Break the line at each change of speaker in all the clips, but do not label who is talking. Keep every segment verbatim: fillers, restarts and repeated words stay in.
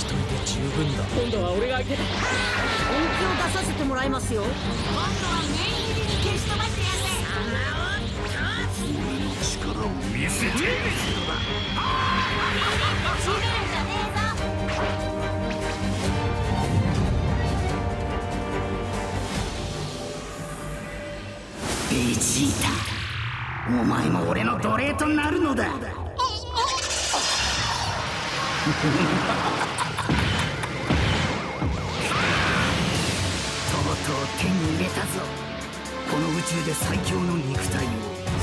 人で十分だ。今度は俺が相手だ。
本気を出させてもらいますよ。今度は念入りに消し飛ばしてやる。
俺の力を見せてやる。
ちげえじゃねえぞ。
ベジータ、お前も俺の奴隷となるのだ。とうとう手に入れたぞ、この宇宙で最強の肉体を。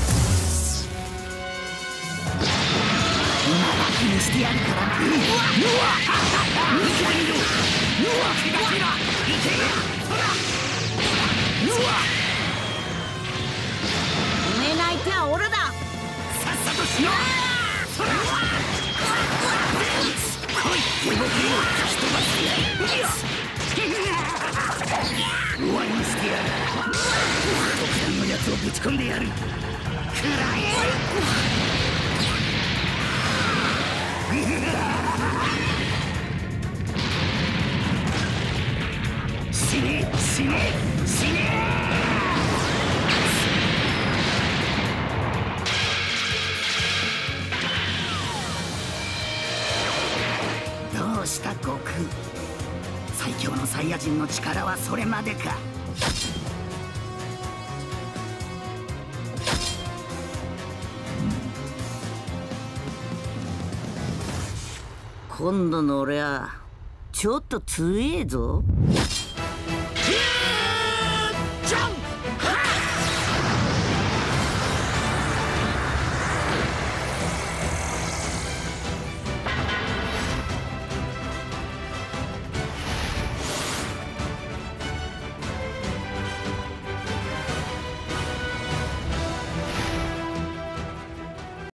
今楽にしてやるからな。うわっ、うわっ、見てみろ。うわっ、キラキラ、いけ。うわっ、
おめえの相手は俺だ。
さっさとしろ。来い、動きを吹き飛ばしてやる。終わりにしてやる。特産のやつをぶち込んでやる。くらえ。死ね死ね死ね。どうした悟空、最強のサイヤ人の力はそれまでか。
今度の俺はちょっと強えぞ。